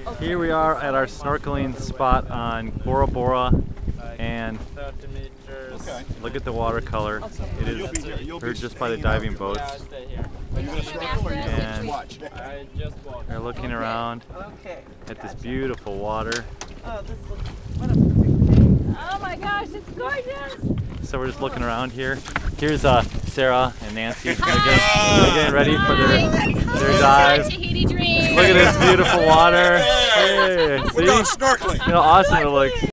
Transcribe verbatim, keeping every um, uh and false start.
Here we are at our snorkeling spot on Bora Bora, and look at the watercolor. It is heard just by the diving boats. And we're looking around at this beautiful water. Oh, this looks, what a perfect day. Oh my gosh, it's gorgeous! So we're just looking around here. Here's uh, Sarah and Nancy. They're getting, they're getting ready for their, their dive. Look at this beautiful water. Hey, see? We're going snorkeling. You know how awesome it looks.